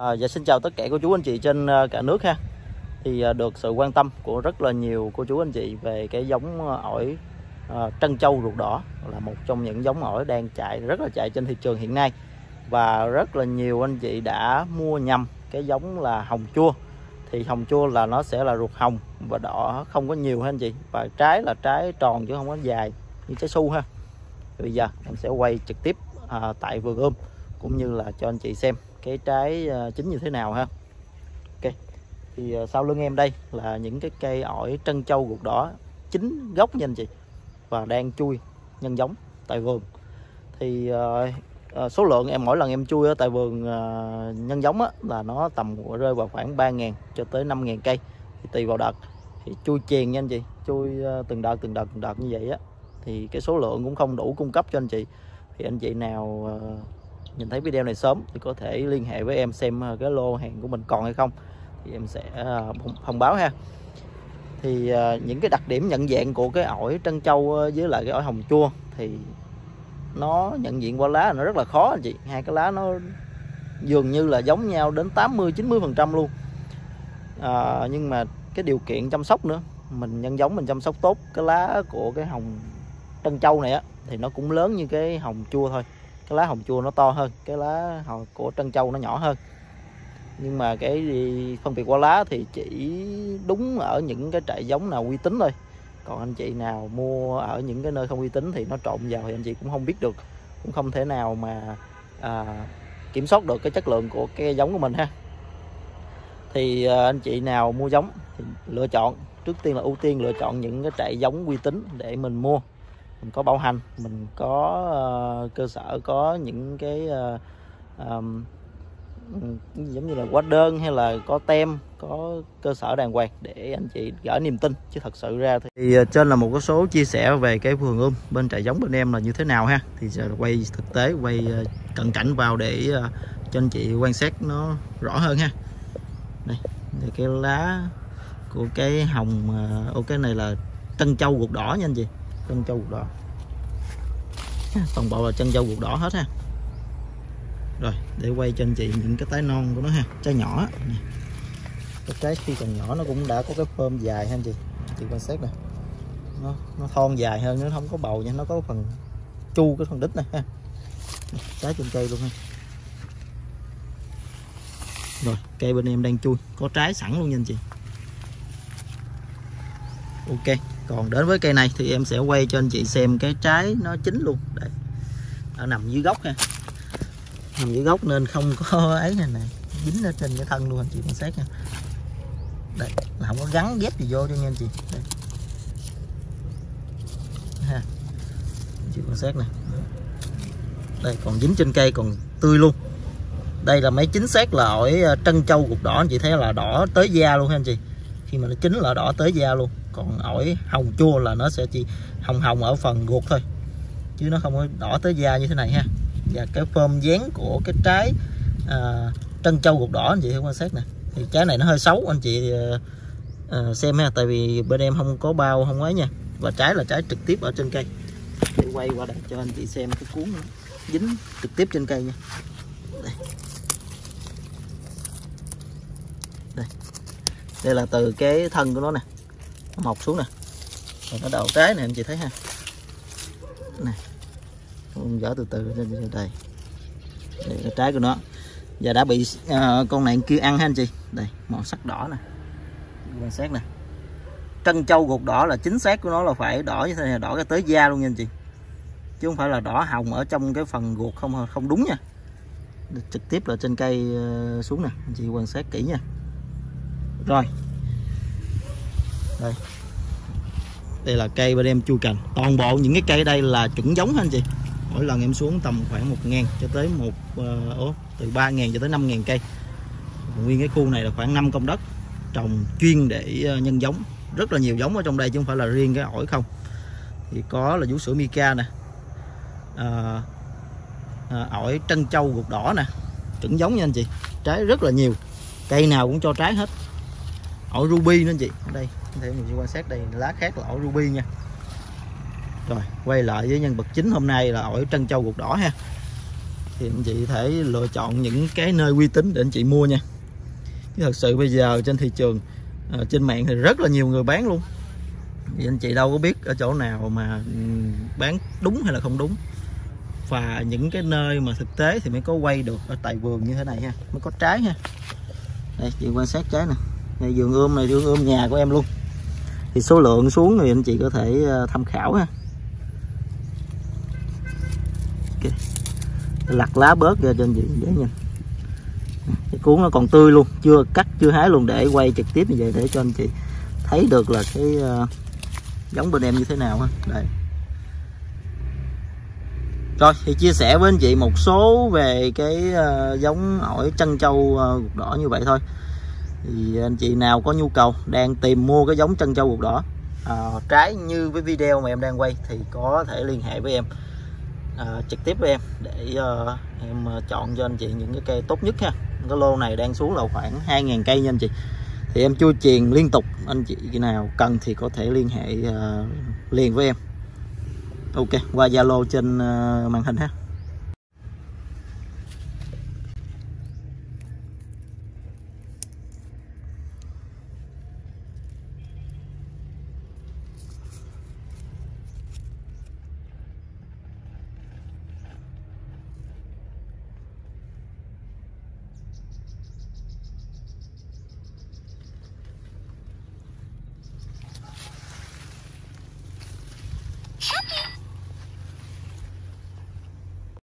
Dạ xin chào tất cả cô chú anh chị trên cả nước ha. Thì được sự quan tâm của rất là nhiều cô chú anh chị về cái giống ổi trân châu ruột đỏ, là một trong những giống ổi đang rất là chạy trên thị trường hiện nay. Và rất là nhiều anh chị đã mua nhầm cái giống là hồng chua. Thì hồng chua là nó sẽ là ruột hồng và đỏ không có nhiều ha anh chị. Và trái là trái tròn chứ không có dài như trái su ha. Bây giờ em sẽ quay trực tiếp tại vườn ươm cũng như là cho anh chị xem cái trái chín như thế nào ha. Ok, thì sau lưng em đây là những cái cây ổi trân châu ruột đỏ chín gốc nha anh chị, và đang chui nhân giống tại vườn. Thì số lượng em mỗi lần em chui ở tại vườn nhân giống á, là nó tầm rơi vào khoảng 3.000 cho tới 5.000 cây, thì tùy vào đợt. Thì chui chèn nha anh chị, chui từng đợt như vậy á, thì cái số lượng cũng không đủ cung cấp cho anh chị. Thì anh chị nào nhìn thấy video này sớm thì có thể liên hệ với em xem cái lô hàng của mình còn hay không, thì em sẽ thông báo ha. Thì những cái đặc điểm nhận dạng của cái ổi trân châu với lại cái ổi hồng chua thì nó nhận diện qua lá nó rất là khó anh chị. Hai cái lá nó dường như là giống nhau đến 80-90% luôn. Nhưng mà cái điều kiện chăm sóc nữa, mình nhân giống mình chăm sóc tốt, cái lá của cái hồng trân châu này á thì nó cũng lớn như cái hồng chua thôi. Cái lá hồng chua nó to hơn, cái lá của trân châu nó nhỏ hơn. Nhưng mà cái phân biệt qua lá thì chỉ đúng ở những cái trại giống nào uy tín thôi. Còn anh chị nào mua ở những cái nơi không uy tín thì nó trộn vào thì anh chị cũng không biết được, cũng không thể nào mà kiểm soát được cái chất lượng của cái giống của mình ha. Thì anh chị nào mua giống thì lựa chọn, trước tiên là ưu tiên lựa chọn những cái trại giống uy tín để mình mua. Mình có bảo hành, mình có cơ sở, có những cái giống như là hóa đơn hay là có tem, có cơ sở đàng hoàng để anh chị gửi niềm tin. Chứ thật sự ra thì trên là một cái số chia sẻ về cái vườn ươm bên trại giống bên em là như thế nào ha. Thì giờ quay thực tế, quay cận cảnh vào để cho anh chị quan sát nó rõ hơn ha. Đây, cái lá của cái hồng, cái này là trân châu ruột đỏ nha anh chị, trân châu ruột đỏ, toàn bộ là trân châu ruột đỏ hết ha. Rồi để quay cho anh chị những cái trái non của nó ha, trái nhỏ. Cái trái khi còn nhỏ nó cũng đã có cái phơm dài ha anh chị quan sát nè, nó thon dài hơn, nó không có bầu nha, nó có phần chu cái phần đít này ha. Trái trên cây luôn ha. Rồi cây bên em đang chui, có trái sẵn luôn nha anh chị. Ok, còn đến với cây này thì em sẽ quay cho anh chị xem cái trái nó chín luôn. Đây, ở nằm dưới gốc ha, nằm dưới gốc nên không có ấy này, dính ở trên cái thân luôn anh chị quan sát nha. Đây là không có gắn ghép gì vô cho nha anh chị. Đây ha, anh chị quan sát nè, đây còn dính trên cây, còn tươi luôn. Đây là mấy chính xác là ổi trân châu ruột đỏ, anh chị thấy là đỏ tới da luôn ha anh chị. Khi mà nó chín là đỏ tới da luôn. Còn ổi hồng chua là nó sẽ chỉ hồng ở phần ruột thôi, chứ nó không có đỏ tới da như thế này ha. Và cái phơm dáng của cái trái trân châu ruột đỏ anh chị quan sát nè. Thì trái này nó hơi xấu anh chị xem ha, tại vì bên em không có bao, không ấy nha. Và trái là trái trực tiếp ở trên cây. Để quay qua đây cho anh chị xem cái cuốn nó dính trực tiếp trên cây nha. Đây là từ cái thân của nó nè, nó mọc xuống nè, rồi nó đầu trái này anh chị thấy ha. Này, gỡ từ từ lên đây. Đây là trái của nó, và đã bị con này kia ăn ha anh chị. Đây màu sắc đỏ nè, quan sát nè. Trân châu ruột đỏ là chính xác của nó là phải đỏ như thế này, đỏ cái tới da luôn nha anh chị, chứ không phải là đỏ hồng ở trong cái phần ruột, không đúng nha. Trực tiếp là trên cây xuống nè, anh chị quan sát kỹ nha. Rồi đây là cây bên em chui cành, toàn bộ những cái cây ở đây là chuẩn giống anh chị. Mỗi lần em xuống tầm khoảng 1.000 cho tới từ 3.000 cho tới 5.000 cây. Nguyên cái khu này là khoảng 5 công đất trồng chuyên để nhân giống, rất là nhiều giống ở trong đây chứ không phải là riêng cái ổi không. Thì có là vú sữa Mica nè, ổi trân châu ruột đỏ nè, chuẩn giống nha anh chị. Trái rất là nhiều, cây nào cũng cho trái hết. Ổi ruby nữa anh chị, ở đây để mình quan sát, đây lá khác là ổi ruby nha. Rồi quay lại với nhân vật chính hôm nay là ổi trân châu ruột đỏ ha. thì anh chị thể lựa chọn những cái nơi uy tín để anh chị mua nha. Chứ thật sự bây giờ trên thị trường, trên mạng thì rất là nhiều người bán luôn, thì anh chị đâu có biết ở chỗ nào mà bán đúng hay là không đúng. Và những cái nơi mà thực tế thì mới có quay được ở tại vườn như thế này ha, mới có trái ha. Đây chị quan sát trái nè, đây vườn ươm này, vườn ươm nhà của em luôn. Thì số lượng xuống thì anh chị có thể tham khảo ha. Okay. Lặt lá bớt ra cho anh chị dễ nhìn. Cái cuốn nó còn tươi luôn, chưa cắt chưa hái luôn, để quay trực tiếp như vậy để cho anh chị thấy được là cái giống bên em như thế nào ha. Đây. Rồi thì chia sẻ với anh chị một số về cái giống ổi trân châu ruột đỏ như vậy thôi. Thì anh chị nào có nhu cầu đang tìm mua cái giống trân châu ruột đỏ trái như với video mà em đang quay thì có thể liên hệ với em trực tiếp với em để em chọn cho anh chị những cái cây tốt nhất ha. Cái lô này đang xuống là khoảng 2.000 cây nha anh chị. Thì em chui truyền liên tục, anh chị nào cần thì có thể liên hệ liền với em. Ok, qua Zalo trên màn hình ha.